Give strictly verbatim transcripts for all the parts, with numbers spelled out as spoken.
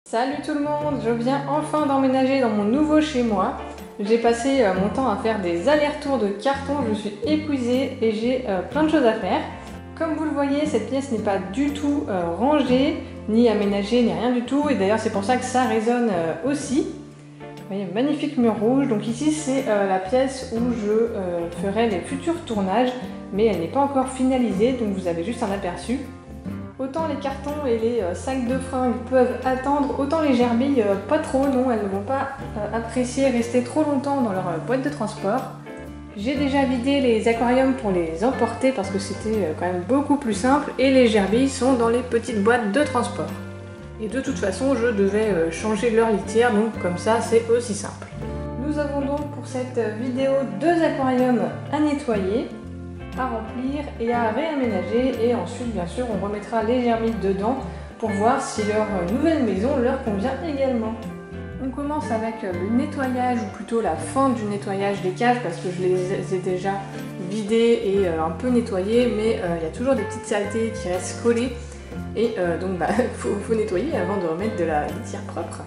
Salut tout le monde, je viens enfin d'emménager dans mon nouveau chez moi. J'ai passé euh, mon temps à faire des allers-retours de carton, je suis épuisée et j'ai euh, plein de choses à faire. Comme vous le voyez, cette pièce n'est pas du tout euh, rangée, ni aménagée, ni rien du tout, et d'ailleurs c'est pour ça que ça résonne euh, aussi. Vous voyez, magnifique mur rouge, donc ici c'est euh, la pièce où je euh, ferai les futurs tournages, mais elle n'est pas encore finalisée, donc vous avez juste un aperçu. Autant les cartons et les euh, sacs de fringues peuvent attendre, autant les gerbilles euh, pas trop, non, elles ne vont pas euh, apprécier rester trop longtemps dans leur euh, boîte de transport. J'ai déjà vidé les aquariums pour les emporter parce que c'était euh, quand même beaucoup plus simple et les gerbilles sont dans les petites boîtes de transport. Et de toute façon, je devais euh, changer leur litière, donc comme ça c'est aussi simple. Nous avons donc pour cette vidéo deux aquariums à nettoyer, à remplir et à réaménager, et ensuite bien sûr on remettra les gerbilles dedans pour voir si leur nouvelle maison leur convient également. On commence avec le nettoyage, ou plutôt la fin du nettoyage des cages parce que je les ai déjà vidées et un peu nettoyées, mais il y a toujours des petites saletés qui restent collées et euh, donc bah, faut, faut nettoyer avant de remettre de la litière propre.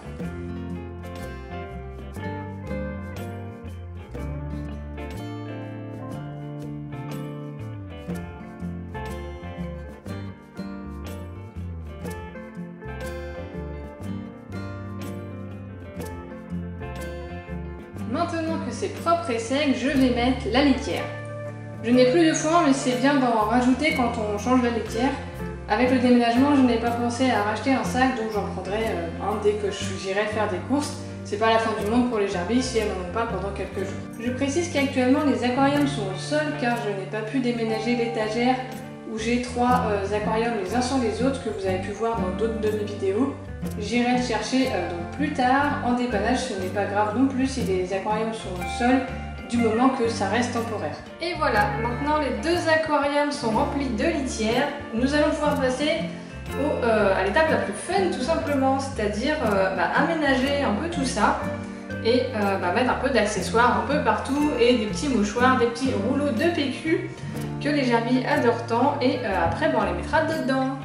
Maintenant que c'est propre et sec, je vais mettre la litière. Je n'ai plus de foin, mais c'est bien d'en rajouter quand on change la litière. Avec le déménagement, je n'ai pas pensé à racheter un sac, donc j'en prendrai un dès que j'irai faire des courses. C'est pas la fin du monde pour les gerbilles si elles n'en ont pas pendant quelques jours. Je précise qu'actuellement les aquariums sont au sol car je n'ai pas pu déménager l'étagère où j'ai trois euh, aquariums les uns sur les autres que vous avez pu voir dans d'autres de mes vidéos. J'irai le chercher euh, donc plus tard. En dépannage, ce n'est pas grave non plus si les aquariums sont au sol, du moment que ça reste temporaire. Et voilà, maintenant les deux aquariums sont remplis de litière. Nous allons pouvoir passer au, euh, à l'étape la plus fun tout simplement, c'est-à-dire euh, bah, aménager un peu tout ça et euh, bah, mettre un peu d'accessoires un peu partout et des petits mouchoirs, des petits rouleaux de P Q que les gerbilles adorent tant, et euh, après bah, on les mettra dedans.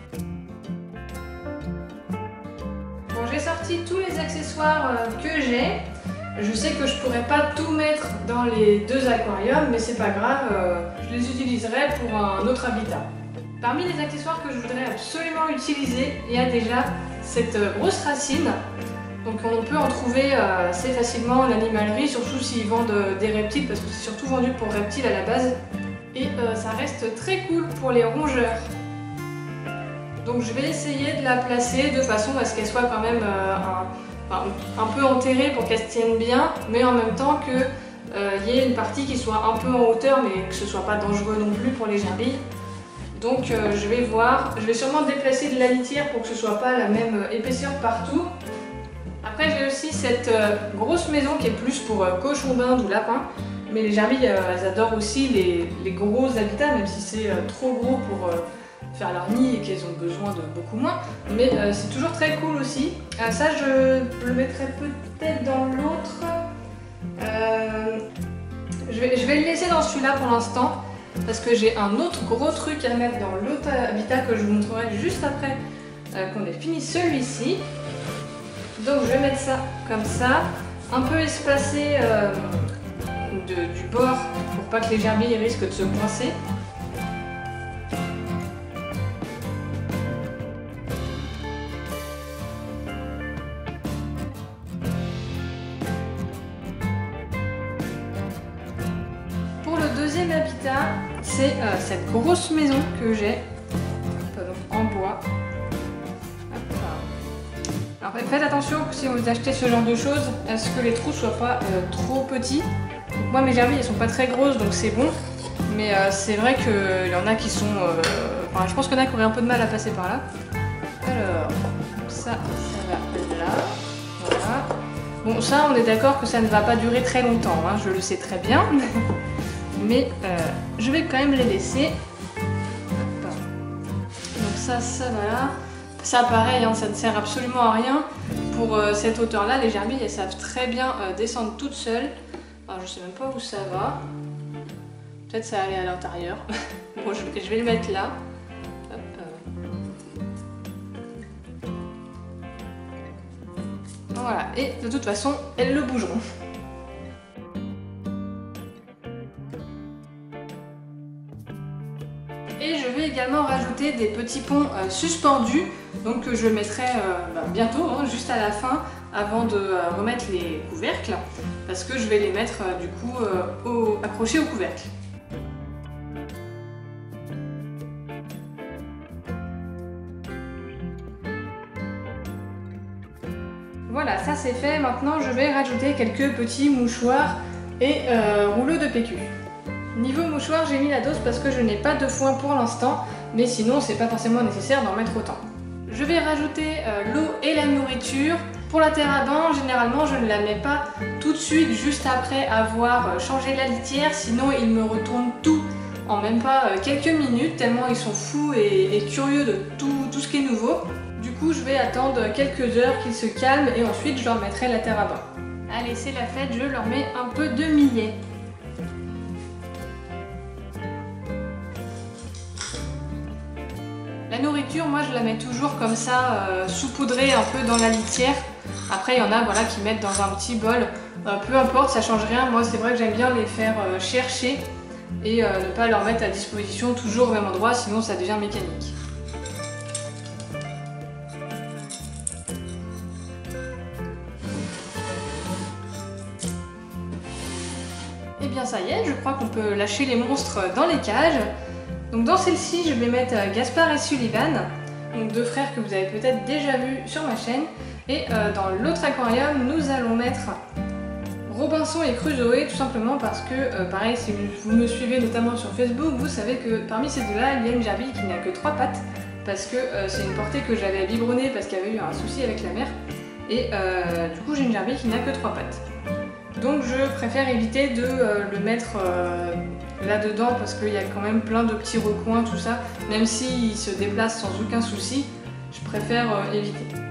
Bon, j'ai sorti tous les accessoires euh, que j'ai. Je sais que je pourrais pas tout mettre dans les deux aquariums, mais c'est pas grave, euh, je les utiliserai pour un autre habitat. Parmi les accessoires que je voudrais absolument utiliser, il y a déjà cette grosse racine. Donc on peut en trouver euh, assez facilement en animalerie, surtout s'ils vendent euh, des reptiles, parce que c'est surtout vendu pour reptiles à la base. Et euh, ça reste très cool pour les rongeurs. Donc je vais essayer de la placer de façon à ce qu'elle soit quand même euh, un... Enfin, un peu enterrée pour qu'elle se tienne bien, mais en même temps qu'il euh, y ait une partie qui soit un peu en hauteur, mais que ce soit pas dangereux non plus pour les gerbilles. Donc euh, je vais voir, je vais sûrement déplacer de la litière pour que ce soit pas la même épaisseur partout. Après j'ai aussi cette euh, grosse maison qui est plus pour euh, cochon d'Inde ou lapin, mais les gerbilles euh, elles adorent aussi les, les gros habitats, même si c'est euh, trop gros pour euh, faire leur nid et qu'elles ont besoin de beaucoup moins, mais euh, c'est toujours très cool aussi. Euh, ça je le mettrai peut-être dans l'autre. Euh, je, vais, je vais le laisser dans celui-là pour l'instant parce que j'ai un autre gros truc à mettre dans l'autre habitat que je vous montrerai juste après euh, qu'on ait fini celui-ci. Donc je vais mettre ça comme ça, un peu espacé euh, de, du bord pour pas que les gerbilles risquent de se coincer. Deuxième habitat, c'est euh, cette grosse maison que j'ai en bois. Alors faites attention si vous achetez ce genre de choses à ce que les trous soient pas euh, trop petits. Donc, moi mes gerbilles elles sont pas très grosses donc c'est bon, mais euh, c'est vrai qu'il y en a qui sont... Euh, enfin je pense qu'il y en a qui auraient un peu de mal à passer par là. Alors ça, ça va là. Voilà. Bon ça on est d'accord que ça ne va pas durer très longtemps, hein, je le sais très bien. Mais euh, je vais quand même les laisser. Donc ça, ça va là. Ça pareil, hein, ça ne sert absolument à rien. Pour euh, cette hauteur là, les gerbilles elles savent très bien euh, descendre toutes seules. Alors je sais même pas où ça va. Peut-être ça va aller à l'intérieur. Bon, je, je vais le mettre là. Hop, euh. Voilà, et de toute façon, elles le bougeront. Et je vais également rajouter des petits ponts euh, suspendus, donc que je mettrai euh, bah, bientôt, hein, juste à la fin, avant de euh, remettre les couvercles, parce que je vais les mettre euh, du coup euh, au, accrochés au couvercle. Voilà, ça c'est fait. Maintenant je vais rajouter quelques petits mouchoirs et euh, rouleaux de P Q. Niveau mouchoir, j'ai mis la dose parce que je n'ai pas de foin pour l'instant, mais sinon c'est pas forcément nécessaire d'en mettre autant. Je vais rajouter euh, l'eau et la nourriture. Pour la terre à bain, généralement je ne la mets pas tout de suite juste après avoir changé la litière, sinon ils me retournent tout en même pas euh, quelques minutes, tellement ils sont fous et, et curieux de tout, tout ce qui est nouveau. Du coup je vais attendre quelques heures qu'ils se calment et ensuite je leur mettrai la terre à bain. Allez, c'est la fête, je leur mets un peu de millet. La nourriture, moi je la mets toujours comme ça, euh, saupoudrée un peu dans la litière. Après il y en a voilà, qui mettent dans un petit bol, euh, peu importe, ça change rien. Moi c'est vrai que j'aime bien les faire euh, chercher et euh, ne pas leur mettre à disposition toujours au même endroit, sinon ça devient mécanique. Et bien ça y est, je crois qu'on peut lâcher les monstres dans les cages. Donc dans celle-ci, je vais mettre Gaspard et Sullivan, donc deux frères que vous avez peut-être déjà vus sur ma chaîne. Et euh, dans l'autre aquarium, nous allons mettre Robinson et Crusoe, tout simplement parce que, euh, pareil, si vous me suivez notamment sur Facebook, vous savez que parmi ces deux-là, il y a une gerbille qui n'a que trois pattes, parce que euh, c'est une portée que j'avais biberonnée parce qu'il y avait eu un souci avec la mère. Et euh, du coup, j'ai une gerbille qui n'a que trois pattes. Donc je préfère éviter de euh, le mettre euh, là-dedans parce qu'il y a quand même plein de petits recoins, tout ça. Même s'il se déplace sans aucun souci, je préfère euh, éviter.